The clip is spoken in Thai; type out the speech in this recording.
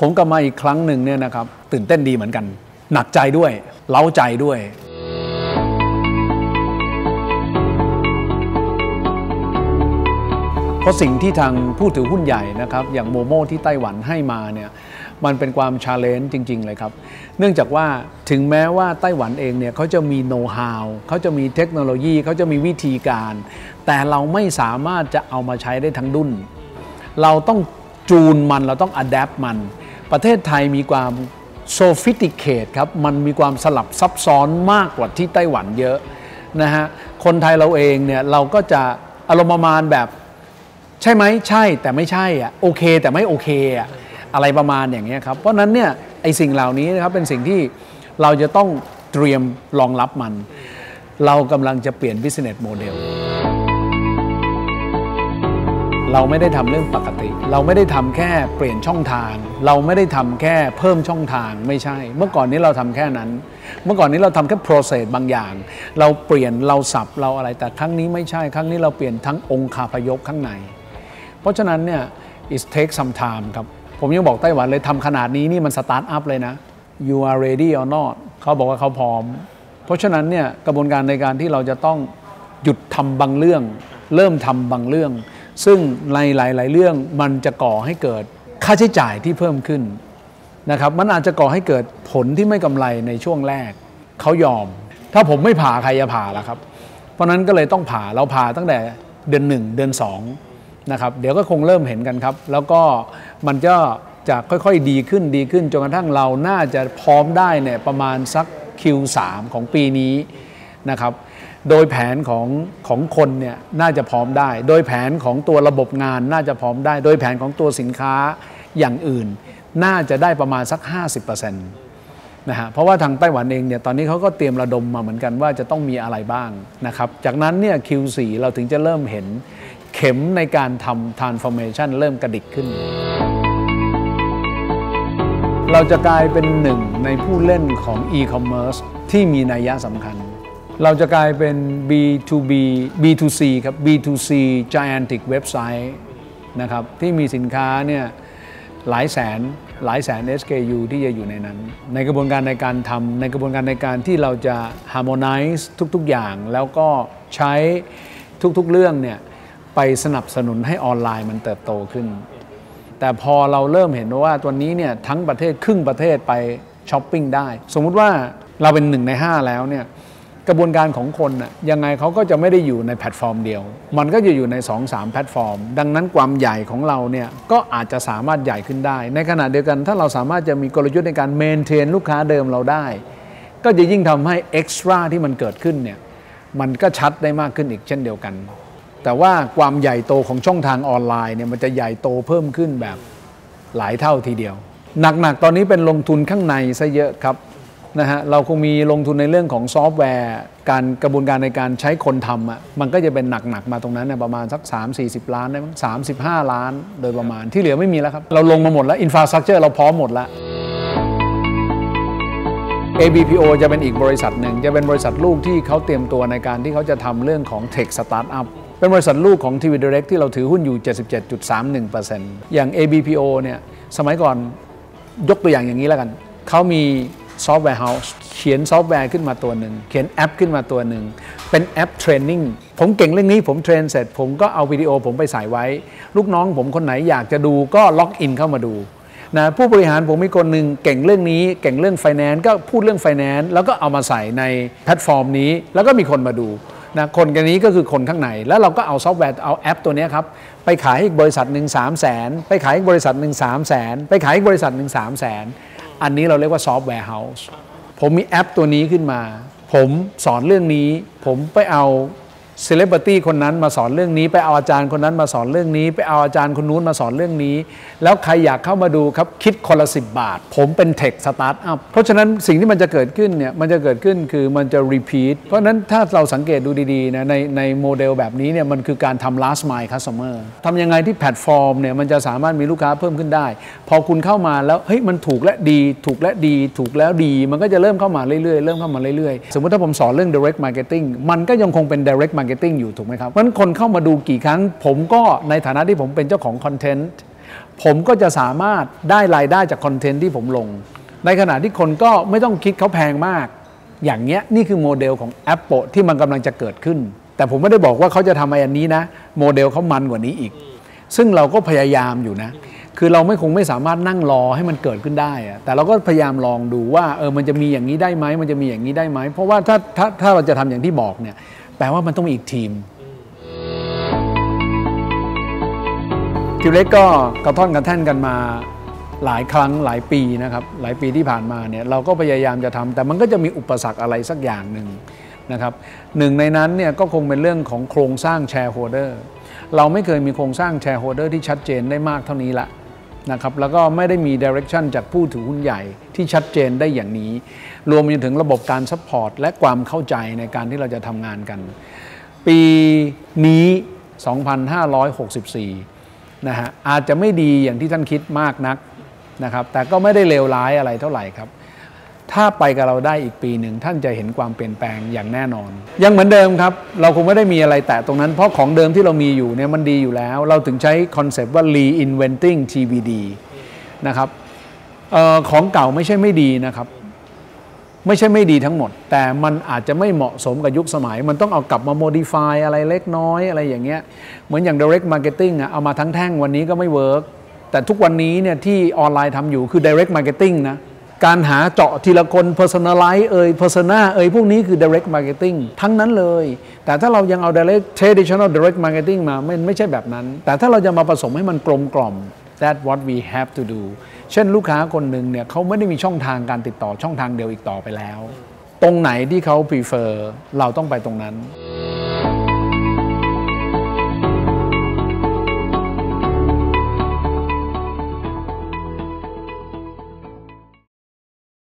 ผมกลับมาอีกครั้งหนึ่งเนี่ยนะครับตื่นเต้นดีเหมือนกันหนักใจด้วยเล้าใจด้วยเพราะสิ่งที่ทางผู้ถือหุ้นใหญ่นะครับอย่างโมโม่ที่ไต้หวันให้มาเนี่ยมันเป็นความชาเลนจ์จริงๆเลยครับเนื่องจากว่าถึงแม้ว่าไต้หวันเองเนี่ยเขาจะมีโน้ตฮาวเขาจะมีเทคโนโลยีเขาจะมีวิธีการแต่เราไม่สามารถจะเอามาใช้ได้ทั้งดุ้นเราต้องจูนมันเราต้องอัดแอปมันประเทศไทยมีความโซฟิสติเคทครับมันมีความสลับซับซ้อนมากกว่าที่ไต้หวันเยอะนะฮะคนไทยเราเองเนี่ยเราก็จะอารมณ์ประมาณแบบใช่ไหมใช่แต่ไม่ใช่อ่ะโอเคแต่ไม่โอเคอ่ะอะไรประมาณอย่างเงี้ยครับเพราะนั้นเนี่ยไอสิ่งเหล่านี้นะครับเป็นสิ่งที่เราจะต้องเตรียมรองรับมันเรากำลังจะเปลี่ยน business model เราไม่ได้ทำเรื่องปกติเราไม่ได้ทำแค่เปลี่ยนช่องทางเราไม่ได้ทำแค่เพิ่มช่องทางไม่ใช่เมื่อก่อนนี้เราทำแค่นั้นเมื่อก่อนนี้เราทำแค่ process บางอย่างเราเปลี่ยนเราสับเราอะไรแต่ครั้งนี้ไม่ใช่ครั้งนี้เราเปลี่ยนทั้งองค์คาพยพข้างในเพราะฉะนั้นเนี่ย it takes some time ครับผมยังบอกไต้หวันเลยทำขนาดนี้นี่มันสตาร์ทอัพเลยนะ you are ready or not เขาบอกว่าเขาพร้อมเพราะฉะนั้นเนี่ยกระบวนการในการที่เราจะต้องหยุดทำบางเรื่องเริ่มทำบางเรื่องซึ่งในหลายๆเรื่องมันจะก่อให้เกิดค่าใช้จ่ายที่เพิ่มขึ้นนะครับมันอาจจะก่อให้เกิดผลที่ไม่กำไรในช่วงแรกเขายอมถ้าผมไม่ผ่าใครจะผ่าล่ะครับเพราะนั้นก็เลยต้องผ่าเราผ่าตั้งแต่เดือน1เดือน2นะครับเดี๋ยวก็คงเริ่มเห็นกันครับแล้วก็มันจะค่อยๆดีขึ้นจนกระทั่งเราน่าจะพร้อมได้เนี่ยประมาณสัก Q3 ของปีนี้นะครับโดยแผนของคนเนี่ยน่าจะพร้อมได้โดยแผนของตัวระบบงานน่าจะพร้อมได้โดยแผนของตัวสินค้าอย่างอื่นน่าจะได้ประมาณสัก 50% นะฮะเพราะว่าทางไต้หวันเองเนี่ยตอนนี้เขาก็เตรียมระดมมาเหมือนกันว่าจะต้องมีอะไรบ้างนะครับจากนั้นเนี่ย Q4 เราถึงจะเริ่มเห็นเข็มในการทำ transformation เริ่มกระดิกขึ้นเราจะกลายเป็นหนึ่งในผู้เล่นของ e-commerce ที่มีนัยสำคัญเราจะกลายเป็น B2B B2C ครับ B2C gigantic website นะครับที่มีสินค้าเนี่ยหลายแสน SKU ที่จะอยู่ในนั้นในกระบวนการในการทำในกระบวนการในการที่เราจะ harmonize ทุกๆอย่างแล้วก็ใช้ทุกๆเรื่องเนี่ยไปสนับสนุนให้ออนไลน์มันเติบโตขึ้นแต่พอเราเริ่มเห็นว่าตัวนี้เนี่ยทั้งประเทศครึ่งประเทศไปช้อปปิ้งได้สมมุติว่าเราเป็น1 ใน 5แล้วเนี่ยกระบวนการของคนน่ะยังไงเขาก็จะไม่ได้อยู่ในแพลตฟอร์มเดียวมันก็จะอยู่ใน 2-3 แพลตฟอร์มดังนั้นความใหญ่ของเราเนี่ยก็อาจจะสามารถใหญ่ขึ้นได้ในขณะเดียวกันถ้าเราสามารถจะมีกลยุทธ์ในการเมนเทนลูกค้าเดิมเราได้ก็จะยิ่งทำให้เอ็กซ์ตร้าที่มันเกิดขึ้นเนี่ยมันก็ชัดได้มากขึ้นอีกเช่นเดียวกันแต่ว่าความใหญ่โตของช่องทางออนไลน์เนี่ยมันจะใหญ่โตเพิ่มขึ้นแบบหลายเท่าทีเดียวหนักๆตอนนี้เป็นลงทุนข้างในซะเยอะครับนะฮะเราคงมีลงทุนในเรื่องของซอฟต์แวร์การกระบวนการในการใช้คนทำอ่ะมันก็จะเป็นหนักมาตรงนั้นเนี่ยประมาณสัก30-40 ล้านได้มั้ง35 ล้านโดยประมาณที่เหลือไม่มีแล้วครับเราลงมาหมดแล้วอินฟราสตรัคเจอร์เราพร้อมหมดแล้ว ABPO จะเป็นอีกบริษัทหนึ่งจะเป็นบริษัทลูกที่เขาเตรียมตัวในการที่เขาจะทำเรื่องของ Tech Startup เป็นบริษัทลูกของ TV Direct ที่เราถือหุ้นอยู่ 77.31% อย่าง ABPO เนี่ยสมัยก่อนยกตัวอย่างนี้แล้วกันเขามีซอฟต์แวร์เฮาส์เขียนซอฟต์แวร์ขึ้นมาตัวหนึ่งเขียนแอปขึ้นมาตัวหนึ่งเป็นแอปเทรนนิ่งผมเก่งเรื่องนี้ผมเทรนเสร็จผมก็เอาวิดีโอผมไปใส่ไว้ลูกน้องผมคนไหนอยากจะดูก็ล็อกอินเข้ามาดูนะผู้บริหารผมมีคนหนึ่งเก่งเรื่องนี้เก่งเรื่อง Finance ก็พูดเรื่อง Finance แล้วก็เอามาใส่ในแพลตฟอร์มนี้แล้วก็มีคนมาดูนะคนกันนี้ก็คือคนข้างในแล้วเราก็เอาซอฟต์แวร์เอาแอปตัวนี้ครับไปขายให้อีกบริษัทหนึ่ง300,000ไปขายอีกบริษัทหนึ่ง300,000ไปขายอีกบริษัทหนึ่ง300,000อันนี้เราเรียกว่าซอฟต์แวร์เฮาส์ผมมีแอปตัวนี้ขึ้นมาผมสอนเรื่องนี้ผมไปเอาเซเลบริตี้คนนั้นมาสอนเรื่องนี้ไปเอาอาจารย์คนนั้นมาสอนเรื่องนี้ไปเอาอาจารย์คนนู้นมาสอนเรื่องนี้แล้วใครอยากเข้ามาดูครับคิดคนละ10 บาทผมเป็นเทคสตาร์ทอัพเพราะฉะนั้นสิ่งที่มันจะเกิดขึ้นเนี่ยมันจะเกิดขึ้นคือมันจะรีพีทเพราะฉะนั้นถ้าเราสังเกตดูดีๆนะในโมเดลแบบนี้เนี่ยมันคือการทำ last mile customer ทำยังไงที่แพลตฟอร์มเนี่ยมันจะสามารถมีลูกค้าเพิ่มขึ้นได้พอคุณเข้ามาแล้วเฮ้ยมันถูกและดีถูกและดีถูกแล้วดีมันก็จะเริ่มเข้ามาเรื่อยๆสมมติถ้าผมสอนเรื่อง direct marketing มันก็ยังคงเป็น direct marketing อยู่ถูกไหมครับเพราะฉะนั้นคนเข้ามาดูกี่ครั้งผมก็ในฐานะที่ผมเป็นเจ้าของคอนเทนต์ผมก็จะสามารถได้รายได้จากคอนเทนต์ที่ผมลงในขณะที่คนก็ไม่ต้องคิดเขาแพงมากอย่างเงี้ยนี่คือโมเดลของแอปโปที่มันกำลังจะเกิดขึ้นแต่ผมไม่ได้บอกว่าเขาจะทำอันนี้นะโมเดลเขามันกว่านี้อีกซึ่งเราก็พยายามอยู่นะคือเราไม่สามารถนั่งรอให้มันเกิดขึ้นได้อะแต่เราก็พยายามลองดูว่ามันจะมีอย่างนี้ได้ไหมมันจะมีอย่างนี้ได้ไหมเพราะว่าถ้าเราจะทำอย่างที่บอกเนี่ยแปลว่ามันต้องมีอีกทีมทิวเล็กก็กระท่อนกระแท่นกันมาหลายครั้งหลายปีนะครับหลายปีที่ผ่านมาเนี่ยเราก็พยายามจะทำแต่มันก็จะมีอุปสรรคอะไรสักอย่างหนึ่งนะครับหนึ่งในนั้นเนี่ยก็คงเป็นเรื่องของโครงสร้างแชร์โฮลเดอร์เราไม่เคยมีโครงสร้างแชร์โฮลเดอร์ที่ชัดเจนได้มากเท่านี้ละนะครับแล้วก็ไม่ได้มีดิเรกชันจากผู้ถือหุ้นใหญ่ที่ชัดเจนได้อย่างนี้รวมไปถึงระบบการซัพพอร์ตและความเข้าใจในการที่เราจะทำงานกันปีนี้2564นะฮะอาจจะไม่ดีอย่างที่ท่านคิดมากนักนะครับแต่ก็ไม่ได้เลวร้ายอะไรเท่าไหร่ครับถ้าไปกับเราได้อีกปีหนึ่งท่านจะเห็นความเปลี่ยนแปลงอย่างแน่นอนยังเหมือนเดิมครับเราคงไม่ได้มีอะไรแตะตรงนั้นเพราะของเดิมที่เรามีอยู่เนี่ยมันดีอยู่แล้วเราถึงใช้คอนเซปต์ว่า reinventing TVD นะครับของเก่าไม่ใช่ไม่ดีนะครับไม่ใช่ไม่ดีทั้งหมดแต่มันอาจจะไม่เหมาะสมกับยุคสมัยมันต้องเอากลับมา modify อะไรเล็กน้อยอะไรอย่างเงี้ยเหมือนอย่าง direct marketing เอามาทั้งแท่งวันนี้ก็ไม่เวิร์กแต่ทุกวันนี้เนี่ยที่ออนไลน์ทำอยู่คือ direct marketing นะการหาเจาะทีละคน personalize persona พวกนี้คือ direct marketing ทั้งนั้นเลยแต่ถ้าเรายังเอา direct traditional direct marketing มาไม่ใช่แบบนั้นแต่ถ้าเราจะมาผสมให้มันกลมกล่อม that's what we have to do เช่นลูกค้าคนหนึ่งเนี่ยเขาไม่ได้มีช่องทางการติดต่อช่องทางเดียวอีกต่อไปแล้วตรงไหนที่เขา prefer เราต้องไปตรงนั้น